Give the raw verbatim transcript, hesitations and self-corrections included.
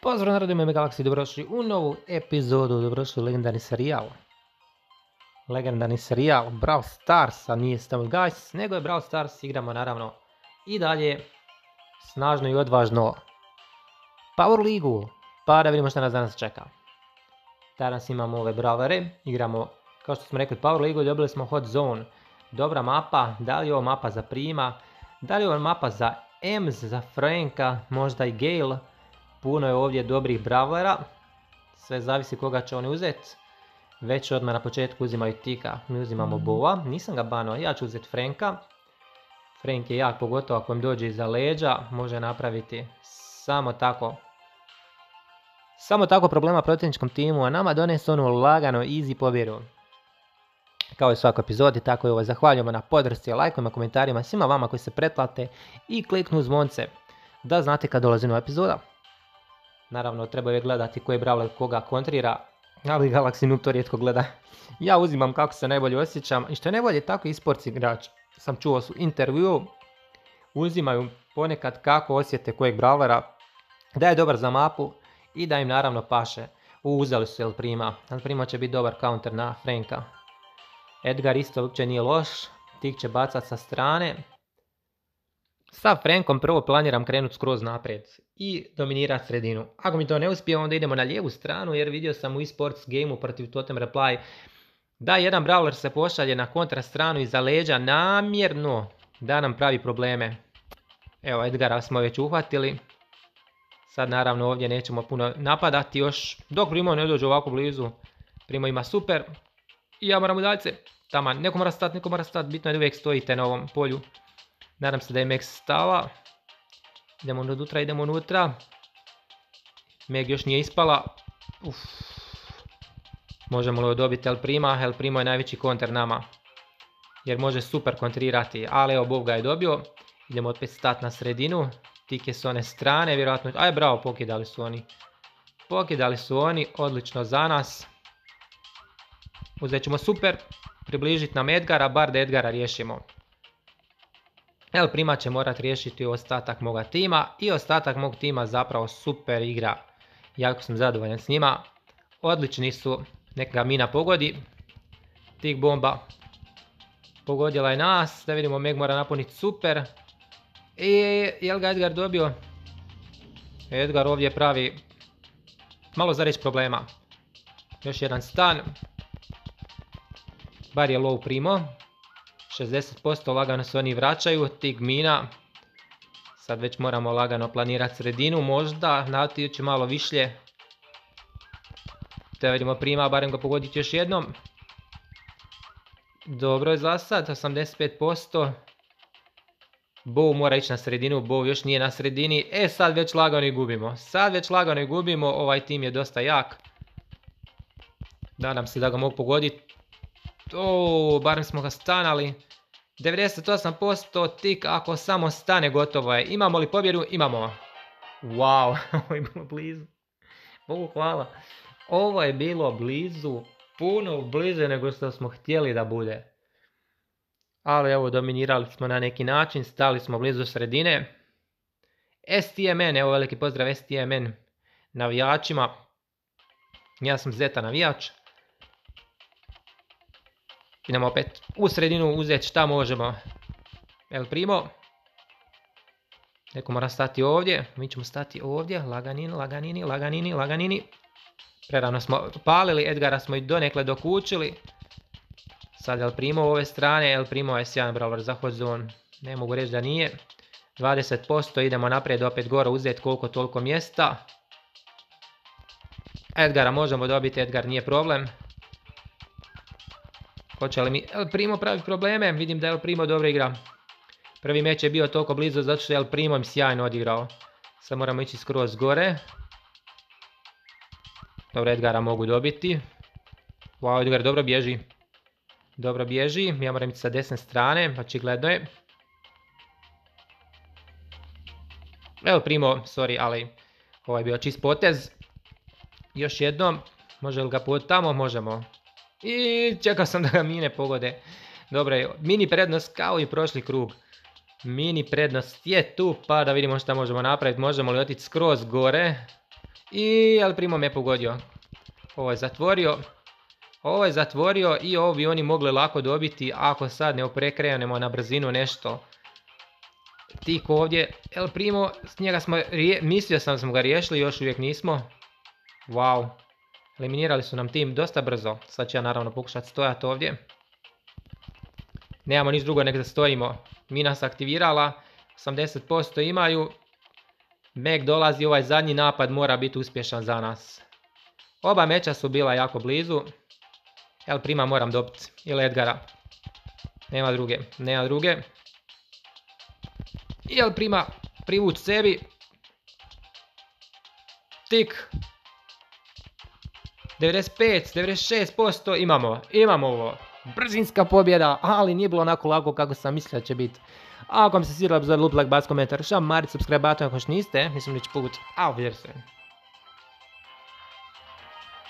Pozdrav narodu ime Galaxy, dobrodošli u novu epizodu, dobrodošli u legendarni serijal. Legendarni serijal Brawl Stars, a nije Stumble Guys, nego je Brawl Stars, igramo naravno i dalje snažno i odvažno Power Ligu, pa da vidimo što nas danas čeka. Danas imamo ove brawlere, igramo, kao što smo rekli, Power Ligu, dobili smo Hot Zone. Dobra mapa, da li je ovo mapa za Prima, da li je ovo mapa za Ems, za Franka, možda i Gale. Puno je ovdje dobrih brawlera, sve zavisi koga će oni uzeti. Već odmah na početku uzimaju Tika, mi uzimamo Boa, nisam ga banuo, ja ću uzeti Franka. Frank je jak, pogotovo ako im dođe iza leđa, može napraviti samo tako. Samo tako problema protivničkom timu, a nama donese onu lagano, easy pobjedu. Kao i u svakoj epizodi, tako i ovo. Zahvaljujemo na podršci, lajkovima, komentarima, svima vama koji se pretplate i kliknu zvonce da znate kad dolazi nova epizoda. Naravno, treba uvijek gledati koji brawler koga kontrira, ali Galaxy Noob to rijetko gleda. Ja uzimam kako se najbolje osjećam i što je najbolje, tako i sports igrač. Sam čuo su intervju, uzimaju ponekad kako osjete kojeg brawlera, da je dobar za mapu i da im naravno paše. Uzeli su El Prima, El Prima će biti dobar counter na Franka. Edgar isto uopće nije loš, Tik će bacat sa strane. Sa Frankom prvo planiram krenuti skroz naprijed i dominirati sredinu. Ako mi to ne uspije, onda idemo na lijevu stranu, jer vidio sam u eSports gameu protiv Totem Reply da jedan brawler se pošalje na kontra stranu iza leđa namjerno da nam pravi probleme. Evo, Edgara smo već uhvatili. Sad naravno ovdje nećemo puno napadati još, dok Primo ne dođe ovako blizu. Primo ima super i ja moram udaljiti se. Taman, neko mora stati, neko mora stati, bitno je da uvijek stojite na ovom polju. Nadam se da je Meg stala. Idemo unutra, idemo unutra. Meg još nije ispala. Uf. Možemo li dobiti El Prima? El Primo je najveći konter nama, jer može super kontrirati. Ali evo, Bob ga je dobio. Idemo opet stati na sredinu. Tik je s one strane, vjerojatno. Aj, bravo, pokidali su oni. Pokidali su oni, odlično za nas. Uzet ćemo super. Približiti nam Edgara, bar da Edgara riješimo. El Prima će morat riješiti ostatak moga tima i ostatak mog tima zapravo super igra. Jako sam zadovoljan s njima. Odlični su, neka ga mina pogodi. Tik bomba pogodila je nas, da vidimo, Meg mora napuniti super. I jel ga Edgar dobio? Edgar ovdje pravi malo za reći problema. Još jedan stan. Bar je low Primo. šezdeset posto lagano se oni vraćaju, Tik mina. Sad već moramo lagano planirati sredinu, možda natići malo višlje. Da vidimo Prima, barem ga pogoditi još jednom. Dobro je za sad, osamdeset pet posto. Bow mora ići na sredinu, Bow još nije na sredini. E sad već lagano i gubimo, sad već lagano i gubimo, ovaj tim je dosta jak. Nadam se da ga mogu pogoditi. O, barem smo ga stanali. devedeset osam posto, Tik ako samo stane gotovo je. Imamo li pobjedu? Imamo. Wow, ovo je bilo blizu. Bogu hvala. Ovo je bilo blizu. Puno bliže nego što smo htjeli da bude. Ali evo, dominirali smo na neki način. Stali smo blizu sredine. S T M N, evo veliki pozdrav S T M N navijačima. Ja sam Zeta navijač. Idemo opet u sredinu uzeti šta možemo. El Primo. Neko mora stati ovdje. Mi ćemo stati ovdje. Laganini, laganini, laganini, laganini. Prerano smo palili. Edgara smo i donekle dokučili. Sad El Primo u ove strane. El Primo je sjajan brawler za Hot Zone. Ne mogu reći da nije. dvadeset posto. Idemo naprijed opet gore uzeti koliko toliko mjesta. Edgara možemo dobiti. Edgar nije problem. Hoće li mi El Primo pravi probleme? Vidim da El Primo dobro igra. Prvi meč je bio toliko blizu zato što je El Primo im sjajno odigrao. Sad moramo ići skroz gore. Dobro, Edgara mogu dobiti. Wow, Edgar dobro bježi. Dobro bježi. Ja moram ići sa desne strane. Očigledno je. El Primo, sorry, ali ovo je bio čist potez. Još jednom. Može li ga pod tamo? Možemo. I čekao sam da ga mine pogode. Dobro je, mini prednost kao i prošli krug. Mini prednost je tu, pa da vidimo šta možemo napraviti. Možemo li otići skroz gore I El Primo me pogodio. Ovo je zatvorio. Ovo je zatvorio i ovo bi oni mogli lako dobiti ako sad ne prekrenemo na brzinu nešto. Tik ovdje. El Primo, s njega smo, mislio sam da smo ga riješili, još uvijek nismo. Wow. Eliminirali su nam tim dosta brzo. Sad ću ja naravno pokušati stojati ovdje. Nemamo niš drugo nego da stojimo. Mina se aktivirala. osamdeset posto imaju. Meg dolazi, ovaj zadnji napad mora biti uspješan za nas. Oba meča su bila jako blizu. El Prima moram dobiti. Ili Edgara. Nema druge. Nema druge. I El Prima privući sebi. Tik. devedeset pet, devedeset šest posto imamo. Imamo ovo. Brzinska pobjeda, ali nije bilo onako lako kako sam mislio da će biti. A ako vam se svidjelo, obzor, lup, like, bac, komentar, šamari, subscribe button ako još niste, mislim da ću pogut. A, vidjeti se.